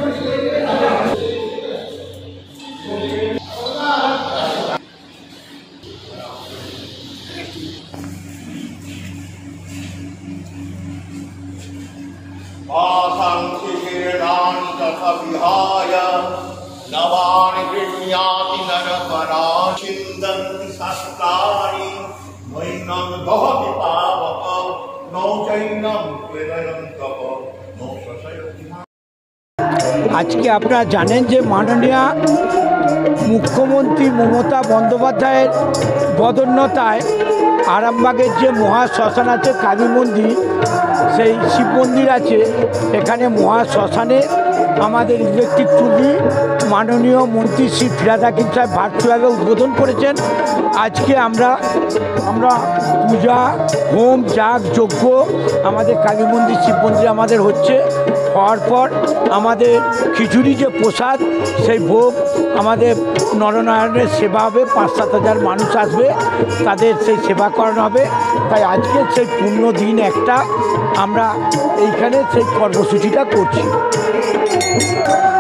विहाय नवानि गृह्णाति नरपराः छिन्दन्ति शास्त्राणि नैनं दहति पावक न चैनं क्लेदयं तप न शशयति। আজকে আপনারা জানেন যে মাননীয় মুখ্যমন্ত্রী মমতা বন্দ্যোপাধ্যায়ের বদন্যতায় আরামবাগের যে মহা শ্মশান আছে কালী মন্দির, সেই শিব মন্দির আছে, এখানে মহা শ্মশানে আমাদের ইলেকট্রিক চুল্লি মাননীয় মন্ত্রী শ্রী ফিরহাদ হাকিম সাহেব ভার্চুয়ালে উদ্বোধন করেছেন। আজকে আমরা পূজা হোম যাগ যজ্ঞ আমাদের কালী মন্দির শিব মন্দিরে আমাদের হচ্ছে। হওয়ার পর আমাদের খিচুড়ি যে প্রসাদ, সেই ভোগ আমাদের নরনারায়ণের সেবা হবে, 5-7 হাজার মানুষ আসবে, তাদের সেই সেবা করানো হবে। তাই আজকে সেই পূর্ণ দিন একটা আমরা এইখানে সেই কর্মসূচিটা করছি।